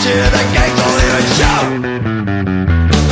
shit, the gang don't even show.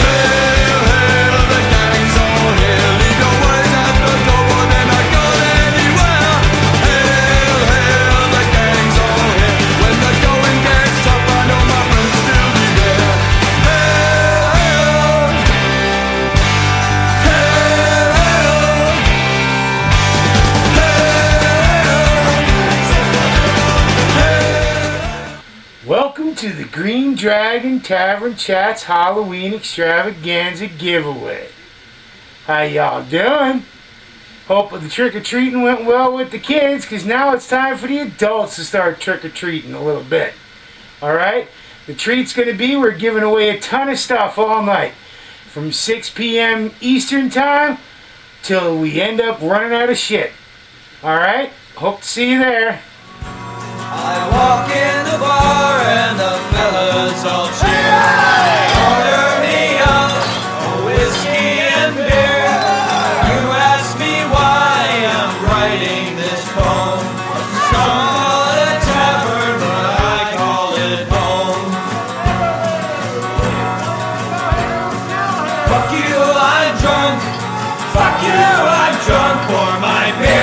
Welcome to the Green Dragon Tavern Chat's Halloween Extravaganza Giveaway. How y'all doing? Hope the trick-or-treating went well with the kids, because now it's time for the adults to start trick-or-treating a little bit. Alright? The treat's going to be we're giving away a ton of stuff all night. From 6 p.m. Eastern Time till we end up running out of shit. Alright? Hope to see you there. I walk in the bar and the fellas all cheer. They order me up a whiskey and beer. You ask me why I'm writing this poem. Some call it a tavern, but I call it home. Fuck you, I'm drunk. Fuck you, I'm drunk for my beer.